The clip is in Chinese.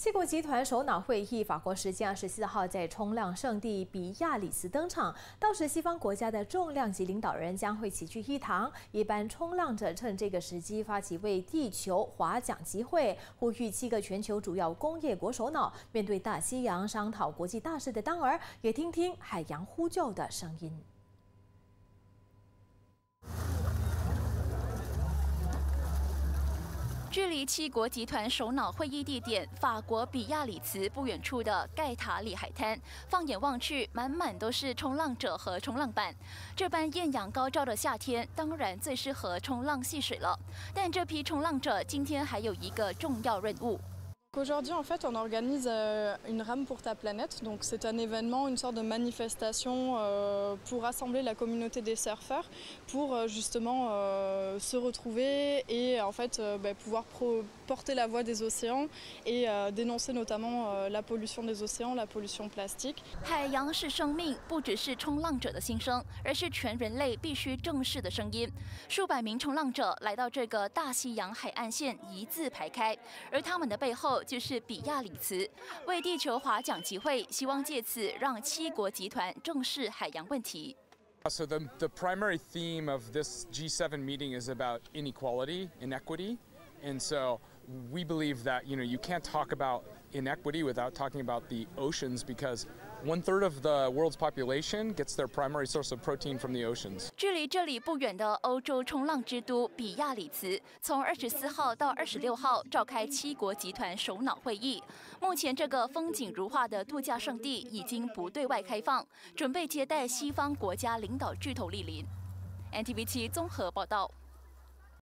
七国集团首脑会议，法国时间24号在冲浪圣地比亚里茨登场。到时，西方国家的重量级领导人将会齐聚一堂。一般冲浪者趁这个时机发起为地球划桨集会，呼吁7个全球主要工业国首脑面对大西洋商讨国际大事的当儿，也听听海洋呼救的声音。 距离七国集团首脑会议地点法国比亚里茨不远处的盖塔里海滩，放眼望去，满满都是冲浪者和冲浪板。这般艳阳高照的夏天，当然最适合冲浪戏水了。但这批冲浪者今天还有一个重要任务。 Aujourd'hui, en fait, on organise une rame pour ta planète. Donc, c'est un événement, une sorte de manifestation pour rassembler la communauté des surfeurs, pour justement se retrouver et en fait pouvoir porter la voix des océans et dénoncer notamment la pollution des océans, la pollution plastique. 海洋是生命，不只是冲浪者的心声，而是全人类必须正视的声音。数百名冲浪者来到这个大西洋海岸线一字排开，而他们的背后 就是比亚里茨为地球划桨集会，希望借此让7国集团正视海洋问题。 So the primary theme of this G7 meeting is about inequality, inequity, and so we believe that you can't talk about inequity without talking about the oceans because 1/3 of the world's population gets their primary source of protein from the oceans. 距离这里不远的欧洲冲浪之都比亚里茨，从24号到26号召开7国集团首脑会议。目前这个风景如画的度假胜地已经不对外开放，准备接待西方国家领导巨头莅临。NTV7综合报道。